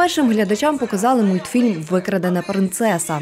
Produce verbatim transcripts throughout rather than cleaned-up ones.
Першим глядачам показали мультфільм «Викрадена принцеса».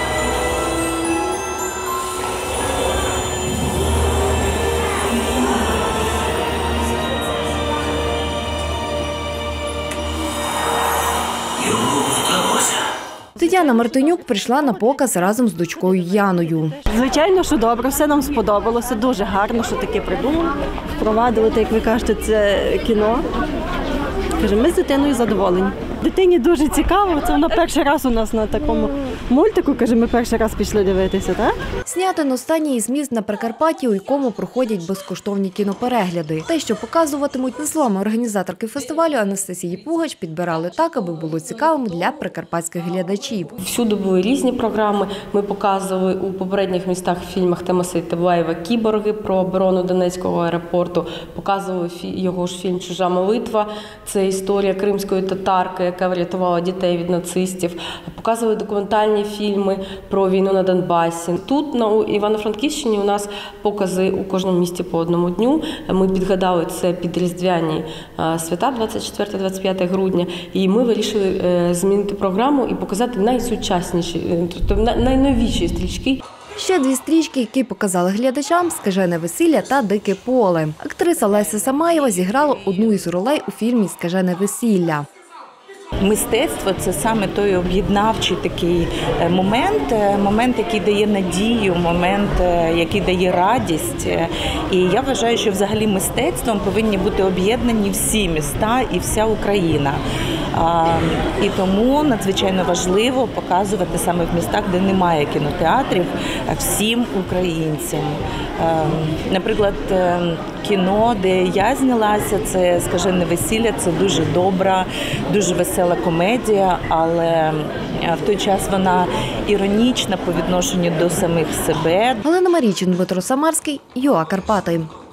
Тетяна Мартинюк прийшла на показ разом з дочкою Яною. Звичайно, що добре, все нам сподобалося, дуже гарно, що таке придумали. Впровадили, як ви кажете, це кіно. Кажемо, ми з дитиною задоволені. Дитині дуже цікаво, це вона перший раз у нас на такому мультику, каже, ми перший раз пішли дивитися, так? Знятий останній із міст на Прикарпатті, у якому проходять безкоштовні кіноперегляди. Те, що показуватимуть, за словами організаторки фестивалю Анастасії Пугач, підбирали так, аби було цікавим для прикарпатських глядачів. Всюди були різні програми. Ми показували у попередніх містах фільмах Тамаси Табаєва «Кіборги» про оборону Донецького аеропорту. Показували його ж фільм «Чужа молитва». Це історія кримської татарки, яка врятувала дітей від нацистів. Показували документальні фільми про війну на Донбасі. Тут, на Івано-Франківщині, у нас покази у кожному місті по одному дню. Ми підгадали це під різдвяні свята двадцять четверте - двадцять п'яте грудня. І ми вирішили змінити програму і показати найсучасніші, тобто найновіші стрічки. Ще дві стрічки, які показали глядачам – «Скажене весілля» та «Дике поле». Актриса Леся Самаєва зіграла одну із ролей у фільмі «Скажене весілля». Мистецтво – це саме той об'єднавчий такий момент, момент, який дає надію, момент, який дає радість. І я вважаю, що взагалі мистецтвом повинні бути об'єднані всі міста і вся Україна. І тому надзвичайно важливо показувати саме в містах, де немає кінотеатрів, всім українцям. Наприклад, кіно, де я знялася, це «Скажене весілля», це дуже добра, дуже весела комедія, але в той час вона іронічна по відношенню до самих себе. Галина Марійчин, Дмитро Самарський, ЮА Карпати.